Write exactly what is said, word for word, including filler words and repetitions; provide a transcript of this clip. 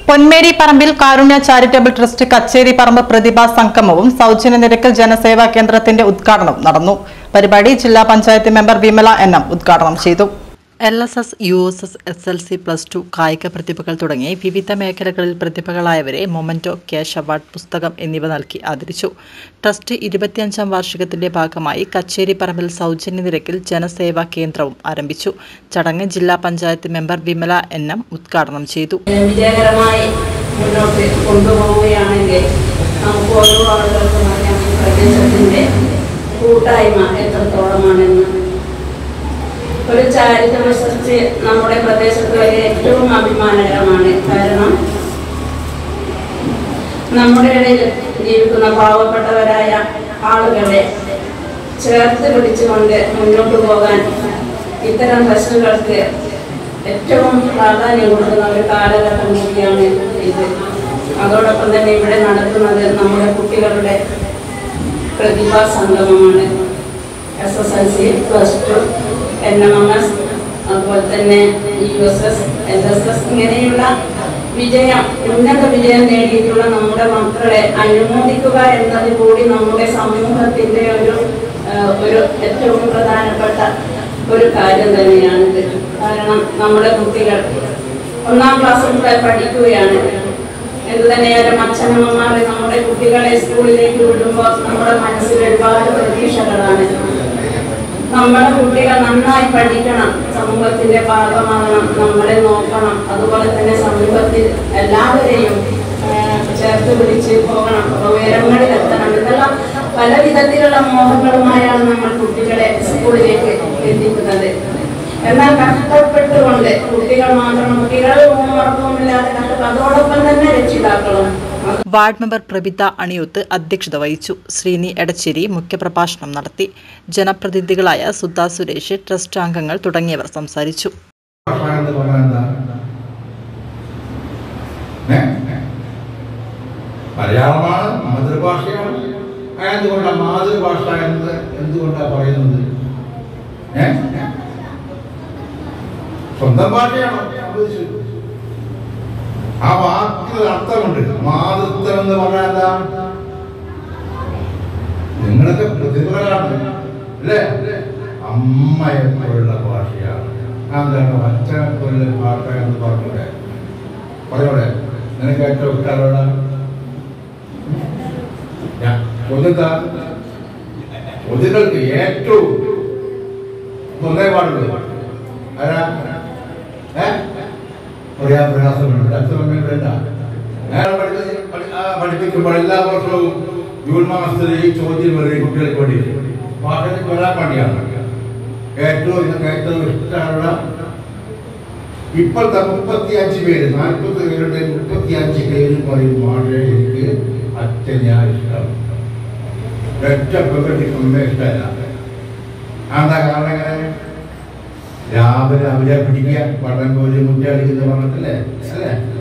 പൊന്മേരി പറമ്പിൽ കാരുണ്യ charitable trust കച്ചേരി പറമ്പ് പ്രതിഭാ സംഗമവും സൗജന്യ നിരക്കിൽ ജനസേവാ കേന്ദ്രത്തിന്റെ ഉദ്ഘാടനം നടന്നു. പരിപാടി ജില്ലാ panchayat member Vimala N M ഉദ്ഘാടനം ചെയ്തു. L S S, U S S, S L C, plus two, കായിക പ്രതിഭകൾ തുടങ്ങി വിവിധ മേഖലകളിൽ പ്രതിഭകളായവരെ മൊമന്റോ, ക്യാഷ് അവാർഡ്, പുസ്തകം എന്നിവ നൽകി ആദരിച്ചു. ട്രസ്റ്റ് ഇരുപത്തിയഞ്ചാം വാർഷികത്തിന്റെ ഭാഗമായി കച്ചേരി പറമ്പിൽ സൗജന്യ നിരക്കിൽ ജനസേവാ കേന്ദ്രവും ആരംഭിച്ചു. ചടങ്ങ് ജില്ലാ panchayat member Vimala N M ഉദ്ഘാടനം ചെയ്തു. വിജയകരമായി മുന്നോട്ട് കൊണ്ടുപോവുകയാണെങ്കിൽ നമുക്ക് ഓരോ ആളുകൾക്കും അറിയാം പ്രദേശത്തിന്റെ കൂട്ടായ്മ എത്രത്തോളമാണെന്ന്. ഒരു ചാരിറ്റബിൾ ട്രസ്റ്റ് നമ്മുടെ പ്രദേശത്ത് വരെ ഏറ്റവും അഭിമാനകരമാണ്. കാരണം നമ്മുടെ ഇടയിൽ ജീവിക്കുന്ന പാവപ്പെട്ടവരായ ആളുകളെ ചേർത്ത് പിടിച്ചുകൊണ്ട് മുന്നോട്ട് പോകാൻ ഇത്തരം ട്രസ്റ്റുകൾക്ക് ഏറ്റവും പ്രാധാന്യം കൊടുക്കുന്ന ഒരു കാലഘട്ടം കൂടിയാണ് ഇത്. അതോടൊപ്പം തന്നെ ഇവിടെ നടത്തുന്നത് നമ്മുടെ കുട്ടികളുടെ പ്രതിഭാ സംഗമമാണ്. S S L C, plus two, N M M S, അതുപോലെ തന്നെ U S S, L S S ഇങ്ങനെയുള്ള വിജയം ഉന്നത വിജയം നേടിയിട്ടുള്ള നമ്മുടെ മക്കളെ അനുമോദിക്കുക എന്നത് കൂടി നമ്മുടെ സമൂഹത്തിന്റെ ഒരു ഒരു ഏറ്റവും പ്രധാനപ്പെട്ട ഒരു കാര്യം തന്നെയാണിത്. കാരണം നമ്മുടെ കുട്ടികൾ ഒന്നാം ക്ലാസ്സിൽ പഠിക്കുകയാണ്. എന്ത് തന്നെയായാലും അച്ഛനമ്മമാർ നമ്മുടെ കുട്ടികളെ സ്കൂളിലേക്ക് വിടുമ്പോൾ നമ്മുടെ മനസ്സിൽ ഒരുപാട് പ്രതീക്ഷകളാണ്. നമ്മുടെ കുട്ടികൾ നന്നായി പഠിക്കണം, സമൂഹത്തിന്റെ ഭാഗമാകണം, നമ്മളെ നോക്കണം, അതുപോലെ തന്നെ സമൂഹത്തിൽ എല്ലാവരെയും ചേർത്ത് പിടിച്ച് പോകണം, ഉയരങ്ങളിൽ എത്തണം. ഇതെല്ലാം പല വിധത്തിലുള്ള മോഹങ്ങളുമായാണ് നമ്മൾ കുട്ടികളെ സ്കൂളിലേക്ക് എത്തിക്കുന്നത്. എന്നാൽ കഷ്ടപ്പെട്ടുകൊണ്ട് കുട്ടികൾ മാത്രം കുട്ടികൾ ഉറക്കമില്ലാതെ കഷ്ടപ്പെട്ടു, അതോടൊപ്പം തന്നെ രക്ഷിതാക്കളും. വാർഡ് മെമ്പർ പ്രഭിത അണിയൂത്ത് അധ്യക്ഷത വഹിച്ചു. ശ്രീനി എടച്ചേരി മുഖ്യപ്രഭാഷണം നടത്തി. ജനപ്രതിനിധികളായ സുധാ സുരേഷ്, ട്രസ്റ്റ് അംഗങ്ങൾ തുടങ്ങിയവർ സംസാരിച്ചു. മലയാളമാണ് മാതൃഭാഷയാണ്. എന്തുകൊണ്ടാണ് മാതൃഭാഷ എന്ന് എന്തുകൊണ്ടാണ് പറയുന്നത്? സ്വന്തം ഭാഷയാണോ? ആ വാക്കിന് അർത്ഥമുണ്ട്. മാതൃത്വം എന്ന് പറഞ്ഞാൽ എന്താ? നിങ്ങളൊക്കെ പ്രതിഭകളാണ് അല്ലേ? അമ്മയെപ്പോലുള്ള ഭാഷയാണ്. എന്താണ് അച്ഛനെപ്പോലുള്ള ഭാഷ എന്ന് പറഞ്ഞൂടെ? പറയൂടെ? നിനക്ക് ഏറ്റവും ഇഷ്ടമുള്ള പൊതുതാ പൊതുക്കൾക്ക് ഏറ്റവും ഒന്നേ പാടുള്ളൂ. ആരാ? പറയാൻ പ്രയാസമുണ്ട്. അച്ഛനമ്മയും വേണ്ട. പഠിപ്പിക്കുമ്പോൾ എല്ലാ വർഷവും ജൂൺ മാസത്തിൽ ഈ ചോദ്യം വരും കുട്ടികൾക്ക് വേണ്ടി. പാട്ടിന് വരാൻ വേണ്ടിയാണ് ഏറ്റവും ഏറ്റവും ഇഷ്ടമുള്ള ഇപ്പോഴത്തെ മുപ്പത്തി അഞ്ച് പേര് നാൽപ്പത് പേരുടെ മുപ്പത്തി അഞ്ച് പേര് പറയും മാഷേ എനിക്ക് അച്ഛനാ ഇഷ്ടം, ഒറ്റ പ്രകൃതിക്കൊന്നും ഇഷ്ടമല്ല. എന്താ കാരണം? എങ്ങനെ രാവിലെ അവരെ പിടിക്കുക പടം പോലെ മുറ്റടിക്കുന്ന പറഞ്ഞിട്ടല്ലേ അല്ലേ?